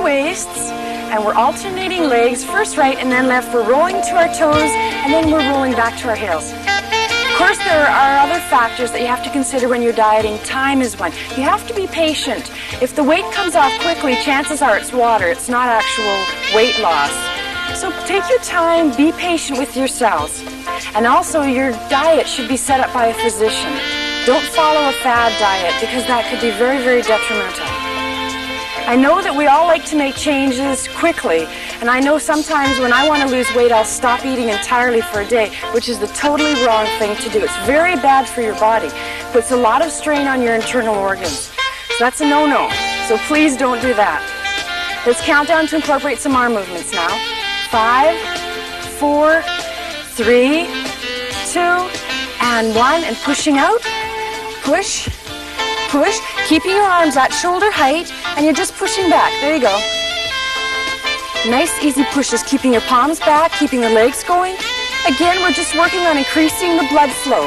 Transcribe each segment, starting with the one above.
waists, and we're alternating legs, first right and then left. We're rolling to our toes, and then we're rolling back to our heels. Of course, there are other factors that you have to consider when you're dieting. Time is one. You have to be patient. If the weight comes off quickly, chances are it's water. It's not actual weight loss. So take your time, be patient with yourselves. And also, your diet should be set up by a physician. Don't follow a fad diet, because that could be very, very detrimental. I know that we all like to make changes quickly, and I know sometimes when I want to lose weight, I'll stop eating entirely for a day, which is the totally wrong thing to do. It's very bad for your body. Puts a lot of strain on your internal organs. So that's a no-no. So please don't do that. Let's count down to incorporate some arm movements now. 5, 4, 3, 2, and 1, and pushing out. Push, push, keeping your arms at shoulder height, and you're just pushing back. There you go. Nice, easy pushes, keeping your palms back, keeping the legs going. Again, we're just working on increasing the blood flow.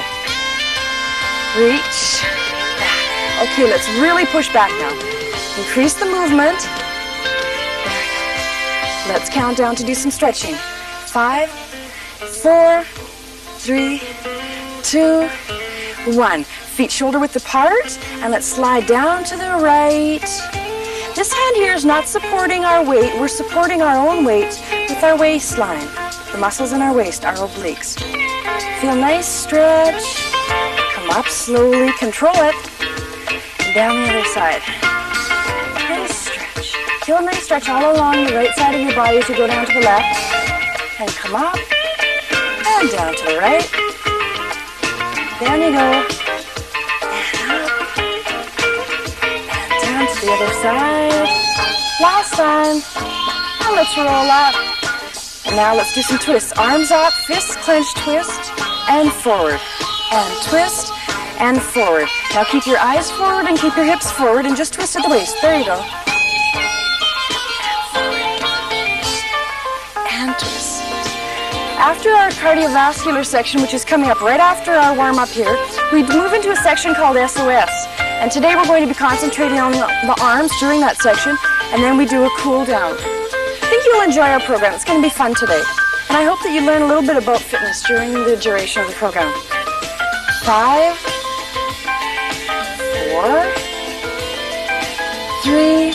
Reach back. Okay, let's really push back now. Increase the movement. Let's count down to do some stretching. 5, 4, 3, 2, 1. Feet shoulder width apart, and let's slide down to the right. This hand here is not supporting our weight. We're supporting our own weight with our waistline. The muscles in our waist, our obliques. Feel nice stretch. Come up slowly, control it. And down the other side. Nice stretch. Feel a nice stretch all along the right side of your body as you go down to the left. And come up. And down to the right. Down you go. The other side. Last time. And let's roll up. And now let's do some twists. Arms up, fists clenched, twist, and forward. And twist, and forward. Now keep your eyes forward and keep your hips forward and just twist at the waist. There you go. And twist. After our cardiovascular section, which is coming up right after our warm-up here, we move into a section called SOS. And today we're going to be concentrating on the arms during that section, and then we do a cool down. I think you'll enjoy our program. It's going to be fun today. And I hope that you learn a little bit about fitness during the duration of the program. 5, 4, 3,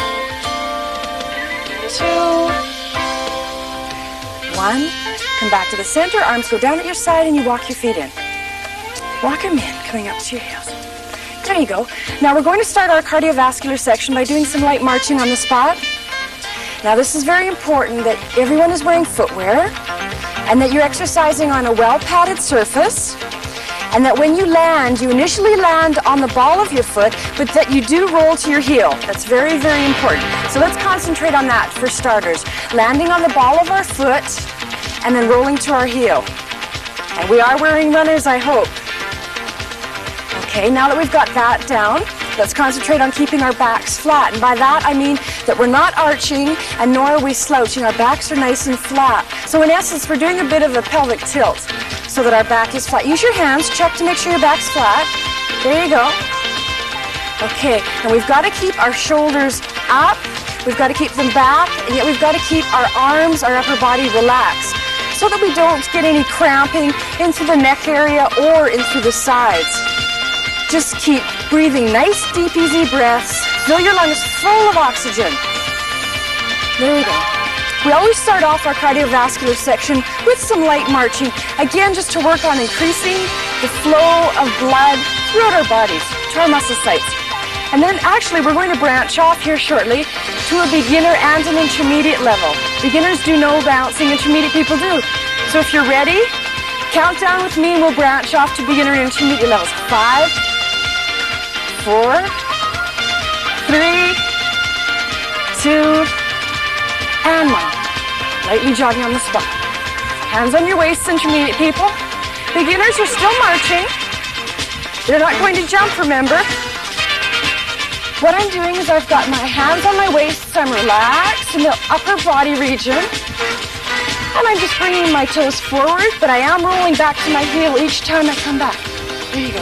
2, 1. Come back to the center. Arms go down at your side, and you walk your feet in. Walk them in, coming up to your heels. There you go. Now we're going to start our cardiovascular section by doing some light marching on the spot. Now this is very important that everyone is wearing footwear and that you're exercising on a well-padded surface, and that when you land, you initially land on the ball of your foot, but that you do roll to your heel. That's very, very important. So let's concentrate on that for starters. Landing on the ball of our foot and then rolling to our heel. And we are wearing runners, I hope. Okay, now that we've got that down, let's concentrate on keeping our backs flat. And by that, I mean that we're not arching and nor are we slouching. Our backs are nice and flat. So in essence, we're doing a bit of a pelvic tilt so that our back is flat. Use your hands, check to make sure your back's flat. There you go. Okay, and we've got to keep our shoulders up, we've got to keep them back, and yet we've got to keep our arms, our upper body relaxed so that we don't get any cramping into the neck area or into the sides. Just keep breathing nice, deep, easy breaths. Fill your lungs full of oxygen. There we go. We always start off our cardiovascular section with some light marching, again, just to work on increasing the flow of blood throughout our bodies, to our muscle sites. And then actually we're going to branch off here shortly to a beginner and an intermediate level. Beginners do no bouncing, intermediate people do. So if you're ready, count down with me and we'll branch off to beginner and intermediate levels. 5, 4, 3, 2, and 1. Lightly jogging on the spot. Hands on your waists, intermediate people. Beginners are still marching. They're not going to jump, remember. What I'm doing is I've got my hands on my waist, so I'm relaxed in the upper body region. And I'm just bringing my toes forward, but I am rolling back to my heel each time I come back. There you go.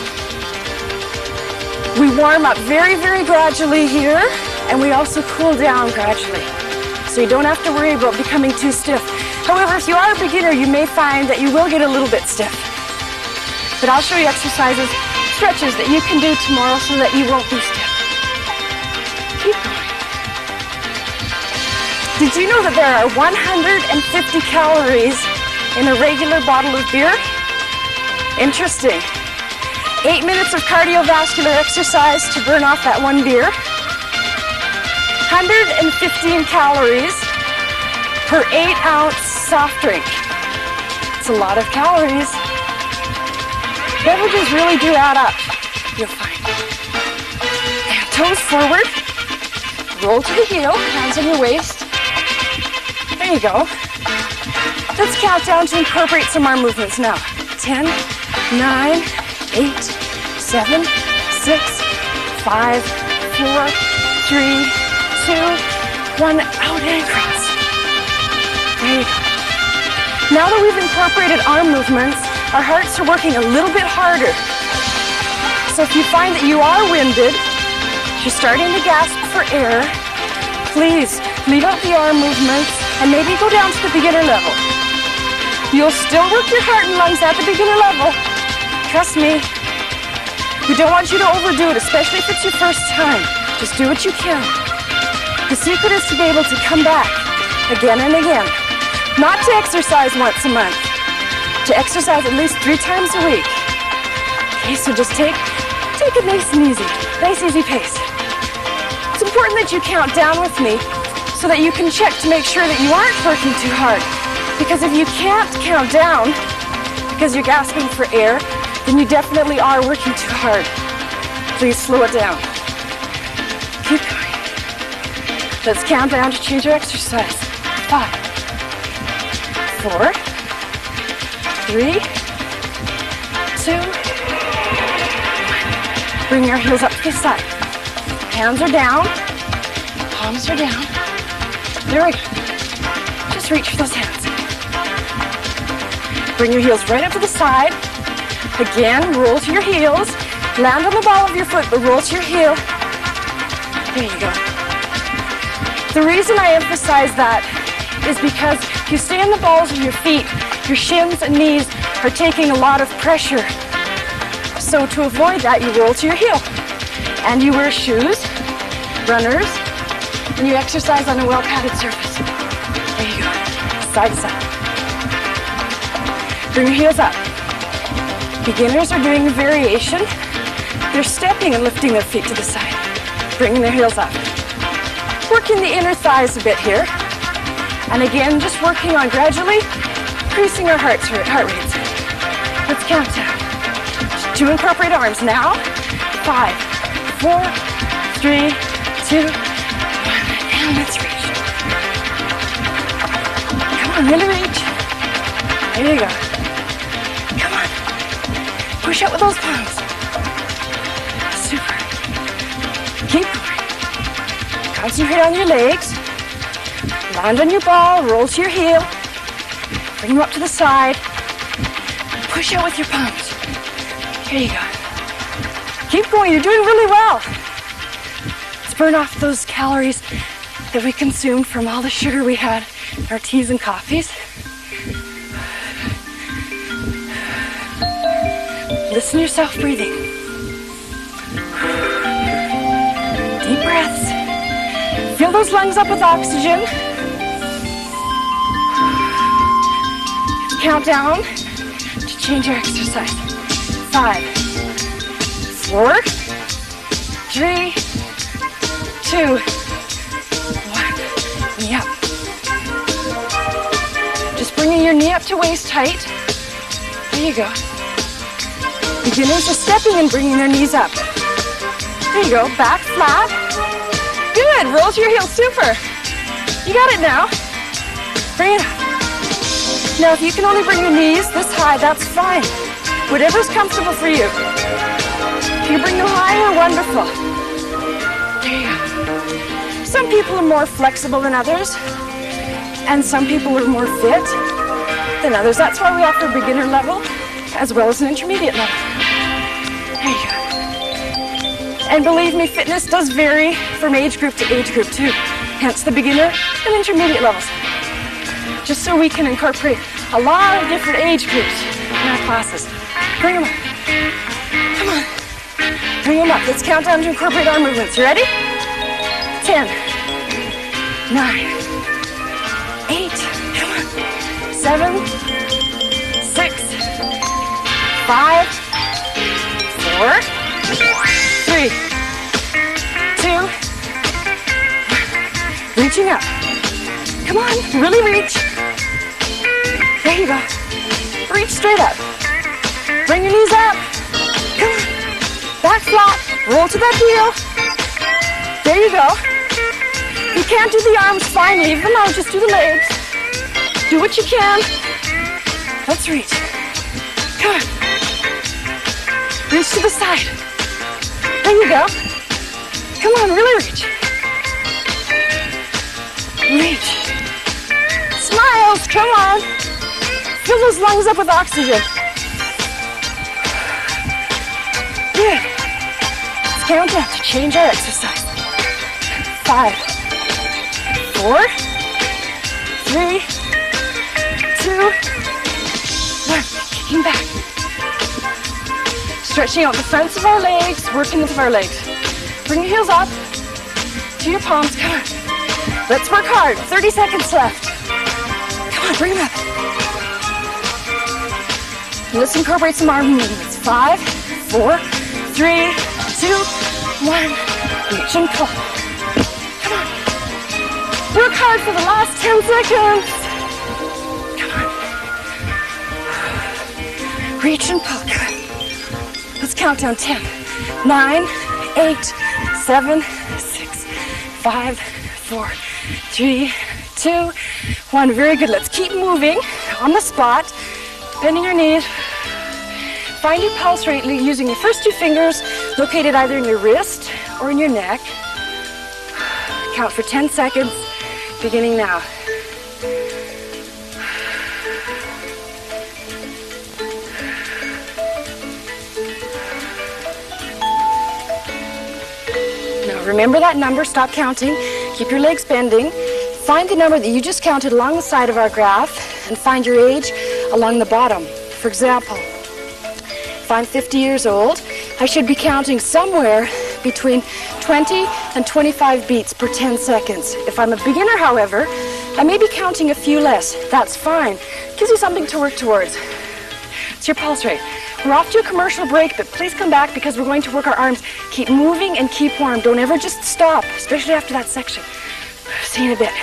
We warm up very, very gradually here, and we also cool down gradually. so you don't have to worry about becoming too stiff. However, if you are a beginner, you may find that you will get a little bit stiff. But I'll show you exercises, stretches that you can do tomorrow so that you won't be stiff. Keep going. Did you know that there are 150 calories in a regular bottle of beer? Interesting. 8 minutes of cardiovascular exercise to burn off that one beer. 115 calories per 8-ounce soft drink. It's a lot of calories. Beverages really do add up, you'll find. And toes forward. Roll to the heel, hands on your waist. There you go. Let's count down to incorporate some arm movements now. 10, 9, 8, 7, 6, 5, 4, 3, 2, 1, out and cross. There you go. Now that we've incorporated arm movements, our hearts are working a little bit harder. So if you find that you are winded, you're starting to gasp for air, please leave out the arm movements and maybe go down to the beginner level. You'll still work your heart and lungs at the beginner level. Trust me. We don't want you to overdo it, especially if it's your first time. Just do what you can. The secret is to be able to come back again and again. Not to exercise once a month. To exercise at least 3 times a week. Okay, so just take it nice and easy. Nice, easy pace. It's important that you count down with me so that you can check to make sure that you aren't working too hard. Because if you can't count down because you're gasping for air, then you definitely are working too hard. Please slow it down. Keep going. Let's count down to change your exercise. 5, 4, 3, 2, 1. Bring your heels up to the side. Hands are down. Palms are down. There we go. Just reach for those hands. Bring your heels right up to the side. Again, roll to your heels. Land on the ball of your foot, but roll to your heel. There you go. The reason I emphasize that is because if you stay on the balls of your feet, your shins and knees are taking a lot of pressure. So to avoid that, you roll to your heel. And you wear shoes, runners, and you exercise on a well-padded surface. There you go. Side to side. Bring your heels up. Beginners are doing a variation. They're stepping and lifting their feet to the side, bringing their heels up. Working the inner thighs a bit here. And again, just working on gradually increasing our heart rates. Let's count down. To incorporate arms now. 5, 4, 3, 2, 1, and let's reach. Come on, really reach. There you go. Come on. Push out with those palms. Super. Keep going. Concentrate on your legs. Land on your ball, roll to your heel. Bring them up to the side. Push out with your palms. Here you go. Keep going, you're doing really well. Let's burn off those calories that we consumed from all the sugar we had in our teas and coffees. Listen to yourself breathing. Deep breaths. Fill those lungs up with oxygen. Count down to change your exercise. 5, 4, 3, 2, 1. Knee up. Just bringing your knee up to waist height. There you go. Beginners are stepping and bringing their knees up. There you go. Back flat. Good. Roll to your heels. Super. You got it now. Bring it up. Now, if you can only bring your knees this high, that's fine. Whatever's comfortable for you. If you bring them higher, wonderful. There you go. Some people are more flexible than others, and some people are more fit than others. That's why we offer beginner level as well as an intermediate level. There you go. And believe me, fitness does vary from age group to age group too. hence the beginner and intermediate levels. Just so we can incorporate a lot of different age groups in our classes. Bring them up. Come on. Bring them up. Let's count down to incorporate arm movements. You ready? 10, 9, 8, come on. 7, 6, 5, 4, 3, 2, reaching up. Come on, really reach. There you go. Reach straight up. Bring your knees up. Come on. Back flat. Roll to that heel. There you go. If you can't do the arms, fine. Leave them out. Just do the legs. Do what you can. Let's reach. Come on. Reach to the side. There you go. Come on, really reach. Reach. Smiles, come on. Fill those lungs up with oxygen. Good. Let's count down to change our exercise. 5, 4, 3, 2, 1. Kicking back. Stretching out the fronts of our legs, working with our legs. Bring your heels up to your palms. Come on. Let's work hard. 30 seconds left. Come on, bring them up. Let's incorporate some arm movements. 5, 4, 3, 2, 1. Reach and pull. Come on. Work hard for the last 10 seconds. Come on. Reach and pull. Come on. Let's count down. 10, 9, 8, 7, 6, 5, 4, 3, 2, 1. Very good. Let's keep moving on the spot. Bending your knees. Find your pulse rate using your first two fingers located either in your wrist or in your neck. Count for 10 seconds, beginning now. Now remember that number, stop counting, keep your legs bending. Find the number that you just counted along the side of our graph and find your age along the bottom. For example, if I'm 50 years old, I should be counting somewhere between 20 and 25 beats per 10 seconds. If I'm a beginner, however, I may be counting a few less. That's fine. Gives you something to work towards. It's your pulse rate. We're off to a commercial break, but please come back because we're going to work our arms. Keep moving and keep warm. Don't ever just stop, especially after that section. See you in a bit.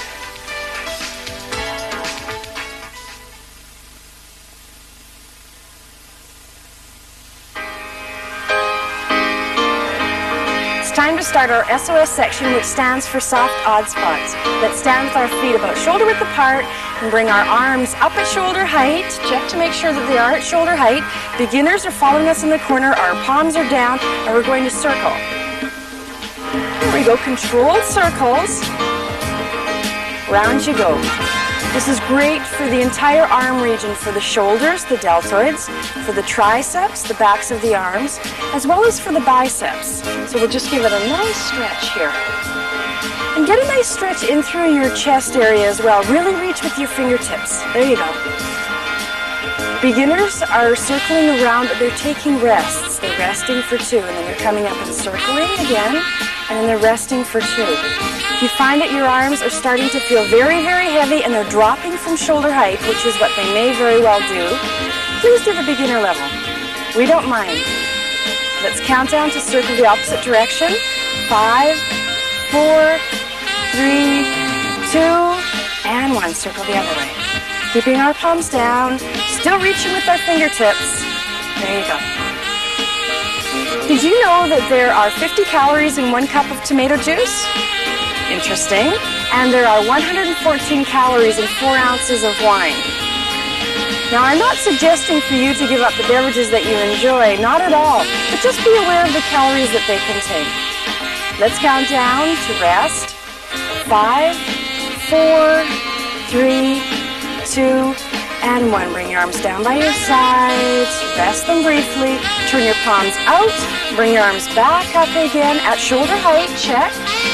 Time to start our SOS section, which stands for soft odd spots. Let's stand with our feet about shoulder width apart and bring our arms up at shoulder height. Check to make sure that they are at shoulder height. Beginners are following us in the corner. Our palms are down, and we're going to circle. Here we go, controlled circles. Round you go. This is great for the entire arm region, for the shoulders, the deltoids, for the triceps, the backs of the arms, as well as for the biceps. So we'll just give it a nice stretch here. And get a nice stretch in through your chest area as well. Really reach with your fingertips. There you go. Beginners are circling around, but they're taking rests. They're resting for 2, and then they're coming up and circling again, and then they're resting for 2. If you find that your arms are starting to feel very, very heavy and they're dropping from shoulder height, which is what they may very well do, please do the beginner level. We don't mind. Let's count down to circle the opposite direction. 5, 4, 3, 2, and 1. Circle the other way. Keeping our palms down, still reaching with our fingertips. There you go. Did you know that there are 50 calories in 1 cup of tomato juice? Interesting. And there are 114 calories in 4 ounces of wine. Now, I'm not suggesting for you to give up the beverages that you enjoy, not at all, but just be aware of the calories that they contain. Let's count down to rest. 5, 4, 3, 2, and 1. Bring your arms down by your sides. Rest them briefly. Turn your palms out. Bring your arms back up again at shoulder height. Check.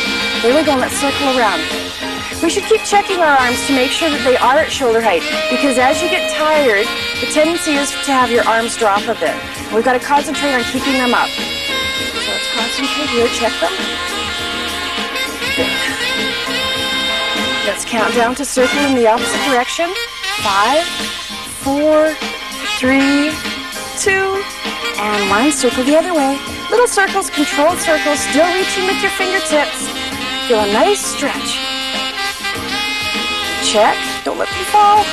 There we go, let's circle around. We should keep checking our arms to make sure that they are at shoulder height, because as you get tired, the tendency is to have your arms drop a bit. We've got to concentrate on keeping them up. So let's concentrate here, check them. Good. Let's count down to circle in the opposite direction. 5, 4, 3, 2, and 1. Circle the other way. Little circles, controlled circles, still reaching with your fingertips. Feel a nice stretch. Check. Don't let them fall.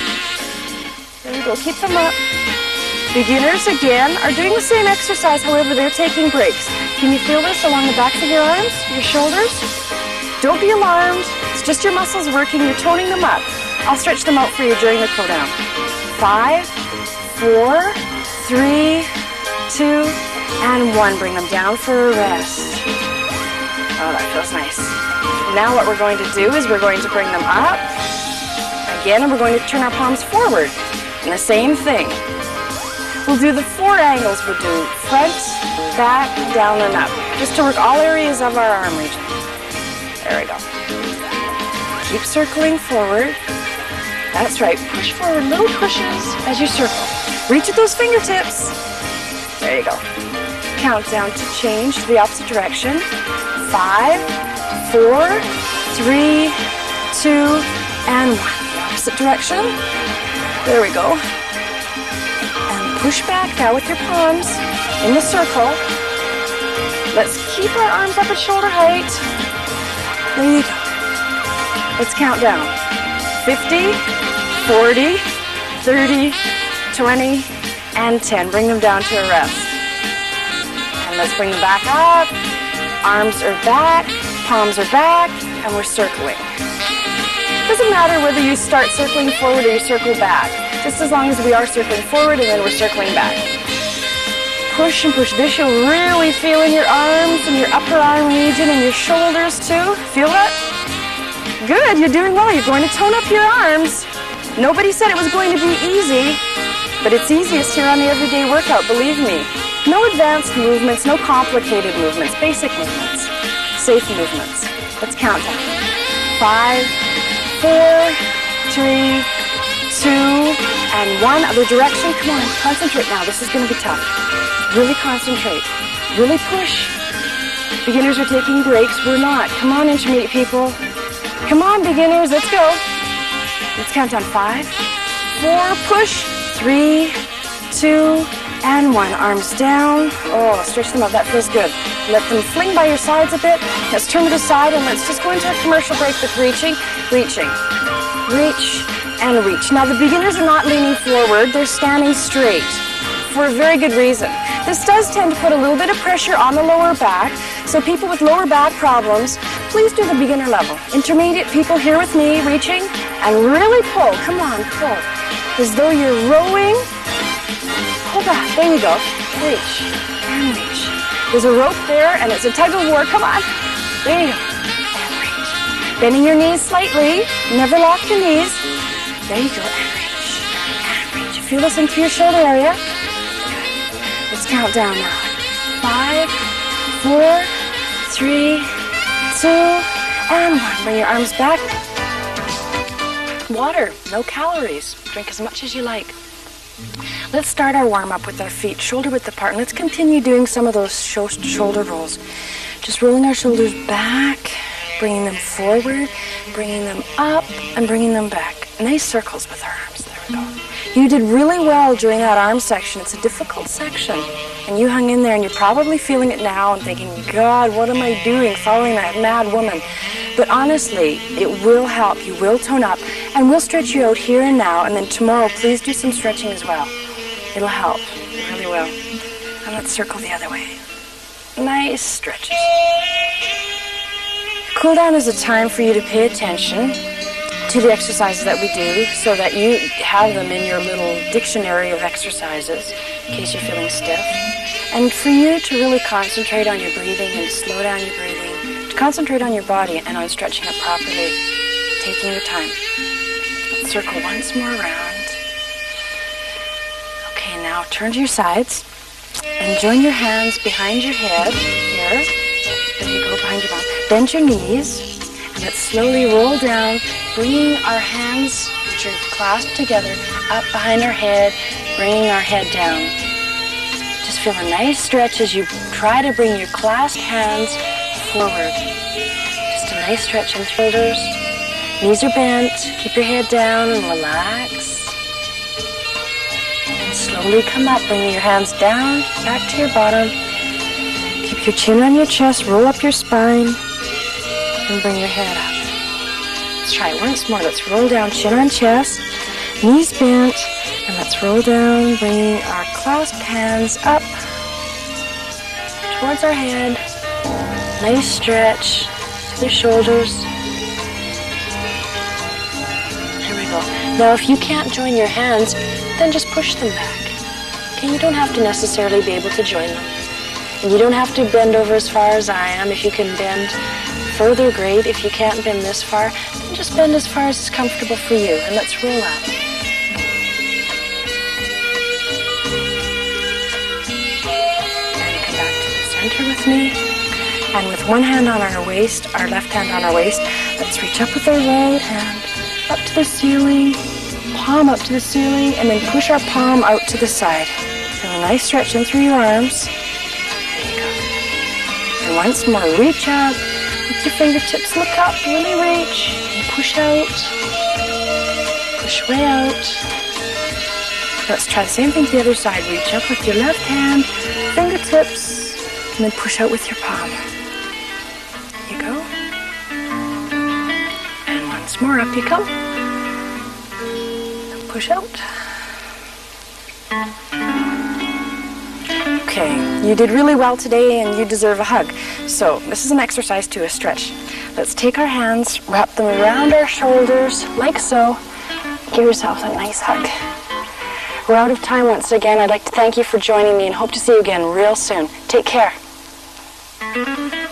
There you go. Keep them up. Beginners, again, are doing the same exercise, however, they're taking breaks. Can you feel this along the backs of your arms, your shoulders? Don't be alarmed. It's just your muscles working. You're toning them up. I'll stretch them out for you during the cool down. 5, 4, 3, 2, and 1. Bring them down for a rest. Oh, that feels nice. Now what we're going to do is we're going to bring them up. Again, and we're going to turn our palms forward. And the same thing. We'll do the 4 angles. We'll do front, back, down, and up. Just to work all areas of our arm region. There we go. Keep circling forward. That's right. Push forward, little pushes as you circle. Reach at those fingertips. There you go. Count down to change to the opposite direction. 5, 4, 3, 2, and 1. The opposite direction. There we go. And push back now with your palms in the circle. Let's keep our arms up at shoulder height. There you go. Let's count down. 50, 40, 30, 20, and 10. Bring them down to a rest. And let's bring them back up. Arms are back, palms are back, and we're circling. Doesn't matter whether you start circling forward or you circle back. Just as long as we are circling forward and then we're circling back. Push and push. This you'll really feel in your arms and your upper arm region and your shoulders too. Feel that? Good, you're doing well. You're going to tone up your arms. Nobody said it was going to be easy, but it's easiest here on the everyday workout, believe me. No advanced movements, no complicated movements, basic movements, safe movements. Let's count down. 5, 4, 3, 2, and 1. Other direction. Come on, concentrate now. This is going to be tough. Really concentrate. Really push. Beginners are taking breaks. We're not. Come on, intermediate people. Come on, beginners. Let's go. Let's count down. 5, 4, push. 3, 2, and 1. Arms down. Oh, stretch them up. That feels good. Let them fling by your sides a bit. Let's turn to the side and let's just go into a commercial break with reaching, reaching, reach, and reach. Now, the beginners are not leaning forward. They're standing straight for a very good reason. This does tend to put a little bit of pressure on the lower back. So people with lower back problems, please do the beginner level. Intermediate people here with me, reaching, and really pull. Come on, pull. As though you're rowing. Pull back. There you go. Reach and reach. There's a rope there, and it's a tug of war. Come on. There you go. And reach. Bending your knees slightly. Never lock your knees. There you go. And reach. And reach. Feel this into your shoulder area. Good. Let's count down now. 5, 4, 3, 2, and 1. Bring your arms back. Water. No calories. Drink as much as you like. Let's start our warm-up with our feet shoulder width apart. And let's continue doing some of those shoulder rolls. Just rolling our shoulders back, bringing them forward, bringing them up, and bringing them back. Nice circles with our arms. There we go. You did really well during that arm section. It's a difficult section. And you hung in there, and you're probably feeling it now and thinking, God, what am I doing following that mad woman? But honestly, it will help. You will tone up, and we'll stretch you out here and now, and then tomorrow, please do some stretching as well. It'll help. It really will. And let's circle the other way. Nice stretches. Cool down is a time for you to pay attention to the exercises that we do so that you have them in your little dictionary of exercises in case you're feeling stiff. And for you to really concentrate on your breathing and slow down your breathing, to concentrate on your body and on stretching it properly, taking your time. Let's circle once more around. Okay, now turn to your sides and join your hands behind your head here. There you go, behind your bum. Bend your knees, and let's slowly roll down, bringing our hands, which are clasped together, up behind our head, bringing our head down. Just feel a nice stretch as you try to bring your clasped hands forward. Just a nice stretch in the shoulders. Knees are bent. Keep your head down and relax. And slowly come up, bringing your hands down, back to your bottom. Keep your chin on your chest, roll up your spine, and bring your head up. Let's try it once more. Let's roll down, chin on chest, knees bent, and let's roll down, bringing our clasped hands up towards our head. Nice stretch to the shoulders. Here we go. Now, if you can't join your hands, then just push them back. Okay, you don't have to necessarily be able to join them. And you don't have to bend over as far as I am. If you can bend further, great. If you can't bend this far, then just bend as far as is comfortable for you. And let's roll out. And come back to the center with me. And with one hand on our waist, our left hand on our waist, let's reach up with our right hand up to the ceiling, palm up to the ceiling, and then push our palm out to the side. Feel a nice stretch in through your arms. There you go. And once more, reach up with your fingertips. Look up, really reach, and push out. Push way out. Let's try the same thing to the other side. Reach up with your left hand, fingertips, and then push out with your palm. There you go. And once more, up you come. Push out. Okay, you did really well today and you deserve a hug. So this is an exercise too, a stretch. Let's take our hands, wrap them around our shoulders like so. Give yourself a nice hug. We're out of time once again. I'd like to thank you for joining me and hope to see you again real soon. Take care.